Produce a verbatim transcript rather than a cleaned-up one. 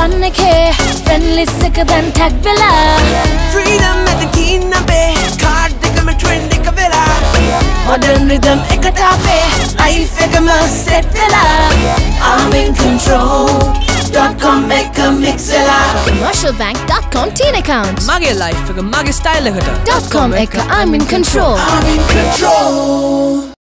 fun එකේ friend list එක දැන් tag වෙලා freedom at the keen අපේ card එකම trend එක වෙලා modern rhythm එකට අපේ life එකම set වෙලා I'm in control Dotcom එක mix වෙලා commercial bank Dotcom teen account මගේ life එක මගේ style එකට Dotcom එක I'm in control I'm in control